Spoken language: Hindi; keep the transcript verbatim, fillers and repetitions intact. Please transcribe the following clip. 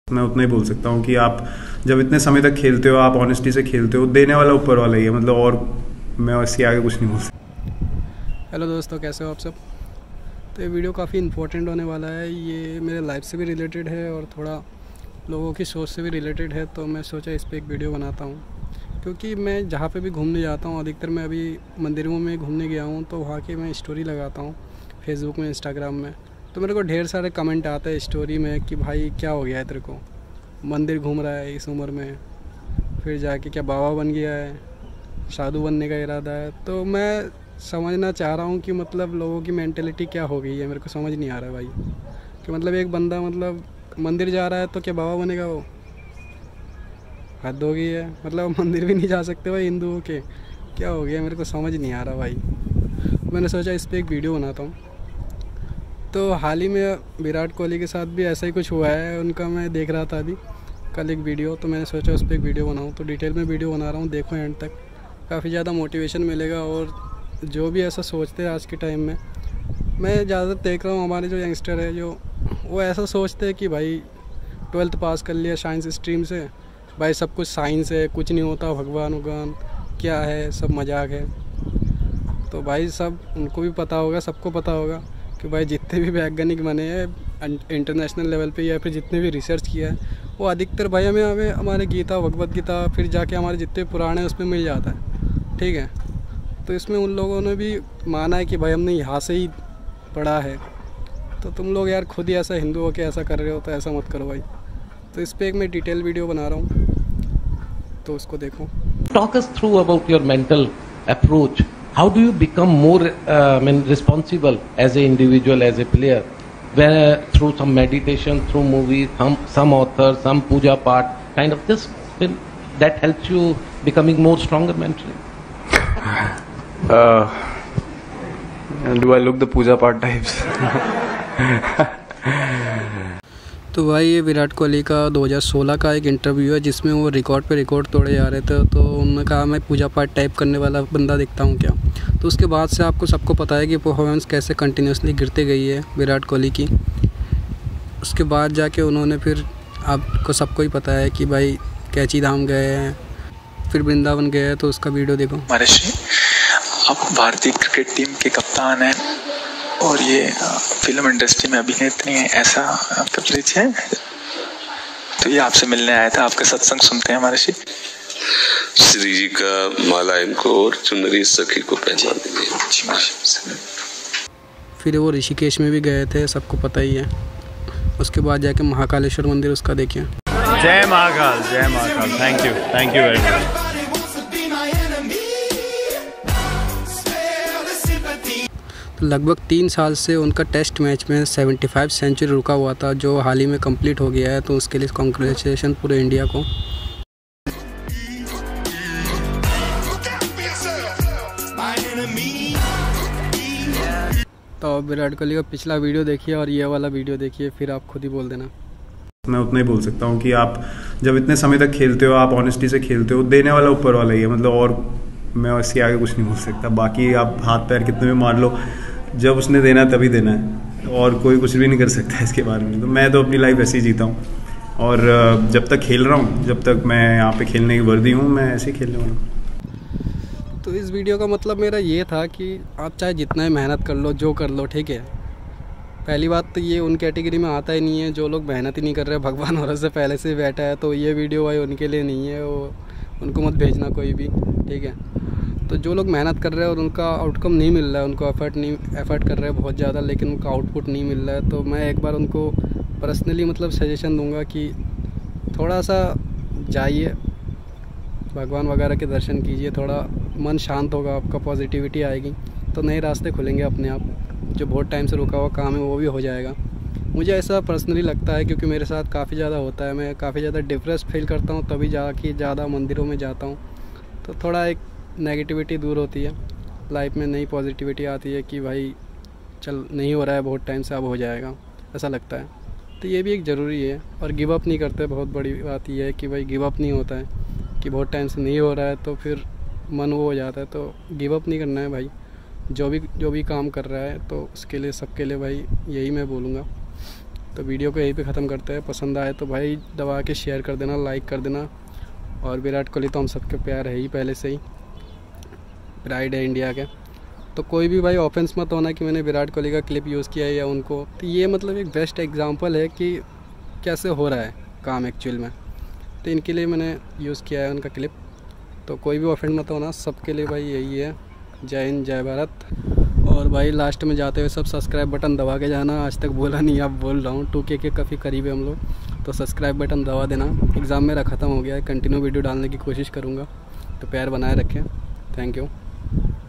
मैं उतना ही बोल सकता हूँ कि आप जब इतने समय तक खेलते हो, आप ऑनेस्टी से खेलते हो, देने वाला ऊपर वाला ही है, मतलब और मैं इसके आगे कुछ नहीं बोल सकता। हेलो दोस्तों, कैसे हो आप सब। तो ये वीडियो काफ़ी इम्पोर्टेंट होने वाला है। ये मेरे लाइफ से भी रिलेटेड है और थोड़ा लोगों की सोच से भी रिलेटेड है, तो मैं सोचा इस पर एक वीडियो बनाता हूँ। क्योंकि मैं जहाँ पे भी घूमने जाता हूँ, अधिकतर मैं अभी मंदिरों में घूमने गया हूँ, तो वहाँ की मैं स्टोरी लगाता हूँ फेसबुक में, इंस्टाग्राम में। तो मेरे को ढेर सारे कमेंट आते हैं स्टोरी में कि भाई क्या हो गया है तेरे को, मंदिर घूम रहा है इस उम्र में, फिर जाके क्या बाबा बन गया है, साधु बनने का इरादा है। तो मैं समझना चाह रहा हूँ कि मतलब लोगों की मेंटेलिटी क्या हो गई है, मेरे को समझ नहीं आ रहा भाई। कि मतलब एक बंदा मतलब मंदिर जा रहा है तो क्या बाबा बनेगा वो? हद हो गई है। मतलब मंदिर भी नहीं जा सकते भाई हिंदुओं के, क्या हो गया, मेरे को समझ नहीं आ रहा भाई। मैंने सोचा इस पर एक वीडियो बनाता हूँ। तो हाल ही में विराट कोहली के साथ भी ऐसा ही कुछ हुआ है, उनका मैं देख रहा था अभी कल एक वीडियो, तो मैंने सोचा उस पर एक वीडियो बनाऊँ। तो डिटेल में वीडियो बना रहा हूँ, देखो एंड तक, काफ़ी ज़्यादा मोटिवेशन मिलेगा। और जो भी ऐसा सोचते हैं आज के टाइम में, मैं ज़्यादातर देख रहा हूँ हमारे जो यंगस्टर है, जो वो ऐसा सोचते हैं कि भाई ट्वेल्थ पास कर लिया साइंस स्ट्रीम से, भाई सब कुछ साइंस है, कुछ नहीं होता, भगवान भगवान क्या है, सब मजाक है। तो भाई सब उनको भी पता होगा, सबको पता होगा कि भाई जितने भी वैज्ञानिक बने हैं इंटरनेशनल लेवल पे, या फिर जितने भी रिसर्च किया है, वो अधिकतर भाई हमें हमें हमारे गीता, भगवत गीता, फिर जाके हमारे जितने पुराण हैं उसमें मिल जाता है, ठीक है। तो इसमें उन लोगों ने भी माना है कि भाई हमने यहाँ से ही पढ़ा है, तो तुम लोग यार खुद ही ऐसा हिंदू हो के ऐसा कर रहे हो, तो ऐसा मत करो भाई। तो इस पर एक मैं डिटेल वीडियो बना रहा हूँ, तो उसको देखो। Talk us through about your mental approach. How do you become more uh, I mean, responsible as an individual, as a player? Where through some meditation, through movies, some some author, some puja part, kind of this that helps you becoming more stronger mentally. Uh, do I look the puja part types? तो भाई ये विराट कोहली का दो हज़ार सोलह का एक इंटरव्यू है, जिसमें वो रिकॉर्ड पे रिकॉर्ड तोड़े जा रहे थे। तो उन्होंने कहा मैं पूजा पाठ टाइप करने वाला बंदा दिखता हूँ क्या। तो उसके बाद से आपको सबको पता है कि परफॉर्मेंस कैसे कंटिन्यूसली गिरती गई है विराट कोहली की। उसके बाद जाके उन्होंने फिर, आपको सबको ही पता है कि भाई कैची धाम गए हैं, फिर वृंदावन गए हैं। तो उसका वीडियो देखो। महर्षि, आप भारतीय क्रिकेट टीम के कप्तान हैं और ये फिल्म इंडस्ट्री में अभिनेत्री हैं, ऐसा आपका परिचय है। तो ये आपसे मिलने आया था, आपका सत्संग सुनते हैं महर्षि। श्री जी का माला इनको और चुनरी सखी को पहचान दीजिए। फिर वो ऋषिकेश में भी गए थे, सबको पता ही है। उसके बाद जाके महाकालेश्वर मंदिर, उसका देखिए। जय महाकाल, जय Mahakal. Thank you, thank you very much. तो लगभग तीन साल से उनका टेस्ट मैच में पचहत्तर सेंचुरी रुका हुआ था, जो हाल ही में कंप्लीट हो गया है। तो उसके लिए कॉन्ग्रेचुलेशन पूरे इंडिया को। तो विराट कोहली का पिछला वीडियो देखिए और ये वाला वीडियो देखिए, फिर आप खुद ही बोल देना। मैं उतना ही बोल सकता हूँ कि आप जब इतने समय तक खेलते हो, आप ऑनेस्टी से खेलते हो, देने वाला ऊपर वाला ही है, मतलब और मैं इसके आगे कुछ नहीं बोल सकता। बाकी आप हाथ पैर कितने भी मार लो, जब उसने देना है तभी देना है, और कोई कुछ भी नहीं कर सकता इसके बारे में। तो मैं तो अपनी लाइफ ऐसे ही जीता हूँ, और जब तक खेल रहा हूँ, जब तक मैं यहाँ पे खेलने की वर्दी हूँ, मैं ऐसे ही खेलने वाला हूँ। तो इस वीडियो का मतलब मेरा ये था कि आप चाहे जितना ही मेहनत कर लो, जो कर लो, ठीक है। पहली बात तो ये उन कैटेगरी में आता ही नहीं है जो लोग मेहनत ही नहीं कर रहे, भगवान और से पहले से बैठा है। तो ये वीडियो भाई उनके लिए नहीं है, वो उनको मत भेजना कोई भी, ठीक है। तो जो लोग मेहनत कर रहे हैं और उनका आउटकम नहीं मिल रहा है, उनको एफर्ट नहीं एफर्ट कर रहे हैं बहुत ज़्यादा, लेकिन उनका आउटपुट नहीं मिल रहा है, तो मैं एक बार उनको पर्सनली मतलब सजेशन दूंगा कि थोड़ा सा जाइए, भगवान वगैरह के दर्शन कीजिए, थोड़ा मन शांत होगा, आपका पॉजिटिविटी आएगी, तो नए रास्ते खुलेंगे अपने आप। जो बहुत टाइम से रुका हुआ काम है वो भी हो जाएगा। मुझे ऐसा पर्सनली लगता है, क्योंकि मेरे साथ काफ़ी ज़्यादा होता है। मैं काफ़ी ज़्यादा डिप्रेस फील करता हूँ, तभी जाके ज़्यादा मंदिरों में जाता हूँ, तो थोड़ा एक नेगेटिविटी दूर होती है, लाइफ में नई पॉजिटिविटी आती है कि भाई चल नहीं हो रहा है बहुत टाइम से, अब हो जाएगा, ऐसा लगता है। तो ये भी एक ज़रूरी है। और गिव अप नहीं करते, बहुत बड़ी बात ये है कि भाई गिव अप नहीं होता है, कि बहुत टाइम से नहीं हो रहा है तो फिर मन वो हो जाता है। तो गिव अप नहीं करना है भाई, जो भी जो भी काम कर रहा है, तो उसके लिए सबके लिए भाई यही मैं बोलूँगा। तो वीडियो को यहीं पे ख़त्म करते हैं। पसंद आए तो भाई दबा के शेयर कर देना, लाइक कर देना। और विराट कोहली तो हम सबके प्यार है ही पहले से ही, प्राइड है इंडिया के। तो कोई भी भाई ऑफेंस मत होना कि मैंने विराट कोहली का क्लिप यूज़ किया है या उनको। तो ये मतलब एक बेस्ट एग्जांपल है कि कैसे हो रहा है काम एक्चुअल में। तो इनके लिए मैंने यूज़ किया है उनका क्लिप। तो कोई भी ऑफेंड मत होना, सबके लिए भाई यही है। जय हिंद, जय भारत। और भाई लास्ट में जाते हुए सब सब्सक्राइब बटन दबा के जाना। आज तक बोला नहीं, अब बोल रहा हूँ। टू के के काफ़ी करीब है हम लोग, तो सब्सक्राइब बटन दबा देना। एग्ज़ाम मेरा ख़त्म हो गया है, कंटिन्यू वीडियो डालने की कोशिश करूँगा, तो प्यार बनाए रखें। Thank you.